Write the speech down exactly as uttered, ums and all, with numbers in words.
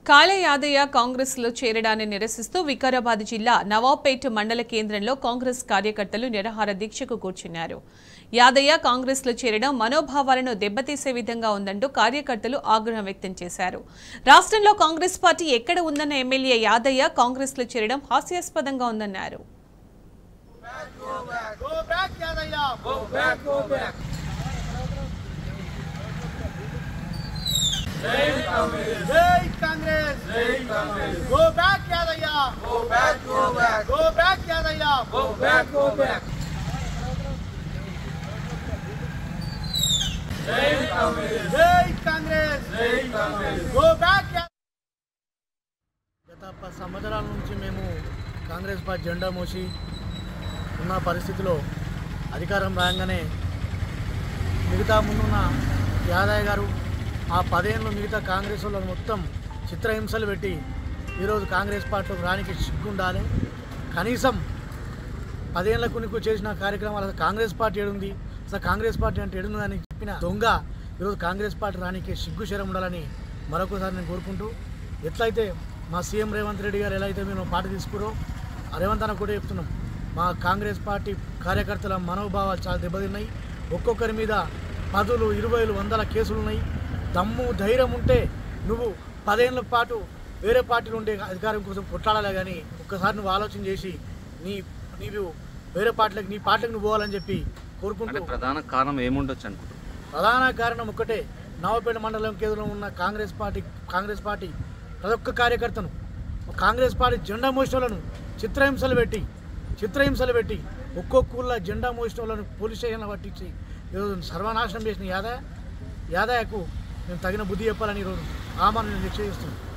కాళే యాదయ్య కాంగ్రెస్ లో చేరడాన్ని నిరసిస్తూ వికారాబాద్ జిల్లా నవాబ్పేట్ మండల కేంద్రంలో కాంగ్రెస్ కార్యకర్తలు నిరాహార దీక్షకు కూర్చున్నారు. యాదయ్య కాంగ్రెస్ లో చేరడం మనోభావాలను దెబ్బతీసే విధంగా ఉందంటూ కార్యకర్తలు ఆగ్రహం వ్యక్తం చేశారు. రాష్ట్రంలో కాంగ్రెస్ పార్టీ ఎక్కడ ఉందన్న ఎమ్మెల్యే యాదయ్య కాంగ్రెస్ లో చేరడం హాస్యాస్పదంగా ఉందన్నారు. Jai Congress! Jai Congress! Jai Congress! Go back, Yadaya! Go back, go back! Go back, Yadaya! Go back, go back! Jai Congress! Jai Congress! Jai Congress! Go back, Yadaya! గత పది సంవత్సరాల నుంచి మేము కాంగ్రెస్ పార్టీ జెండా మోసి ఉన్న పరిస్థితిలో అధికారం రాగానే మిగతా ముందున్న యాదయ్య గారు ఆ పదేళ్ళు మిగతా కాంగ్రెస్ వాళ్ళని మొత్తం చిత్రహింసలు పెట్టి ఈరోజు కాంగ్రెస్ పార్టీలో రానికి సిగ్గుండాలి. కనీసం పదేళ్ల కొనుక్కు చేసిన కార్యక్రమాలు అసలు కాంగ్రెస్ పార్టీ ఏడుంది, అసలు కాంగ్రెస్ పార్టీ అంటే ఏడుందని చెప్పిన దొంగ ఈరోజు కాంగ్రెస్ పార్టీ రానికి సిగ్గు శరం ఉండాలని మరొకసారి నేను కోరుకుంటూ, ఎట్లయితే మా సీఎం రేవంత్ రెడ్డి గారు ఎలా అయితే మేము పార్టీ తీసుకురో రేవంత్ అన్న కూడా చెప్తున్నాం, మా కాంగ్రెస్ పార్టీ కార్యకర్తల మనోభావాలు చాలా దెబ్బతిన్నాయి. ఒక్కొక్కరి మీద పదులు ఇరవైలు వందల కేసులు ఉన్నాయి. దమ్ము ధైర్యం ఉంటే నువ్వు పదేళ్ల పాటు వేరే పార్టీలు ఉండే అధికారం కోసం కొట్లాడాలి, కానీ ఒక్కసారి నువ్వు ఆలోచన చేసి నీ నీవు వేరే పార్టీలకు నీ పార్టీలకు నువ్వు పోవాలని చెప్పి కోరుకుంటూ. ప్రధాన కారణం ఏముండొచ్చు అనుకుంటా? ప్రధాన కారణం ఒక్కటే, నవాబ్పేట మండలం కేంద్రంలో ఉన్న కాంగ్రెస్ పార్టీ కాంగ్రెస్ పార్టీ ప్రతి ఒక్క కార్యకర్తను కాంగ్రెస్ పార్టీ జెండా మోసినోళ్లను చిత్రహింసలు పెట్టి చిత్రహింసలు పెట్టి ఒక్కొక్కళ్ళ జెండా మోసినోళ్లను పోలీస్ స్టేషన్లో పట్టించి ఈరోజు సర్వనాశనం చేసిన యాదయ్య యాదయ్యకు మేము తగిన బుద్ధి చెప్పాలని ఈరోజు ఆమెను నిశ్చయిస్తున్నాం.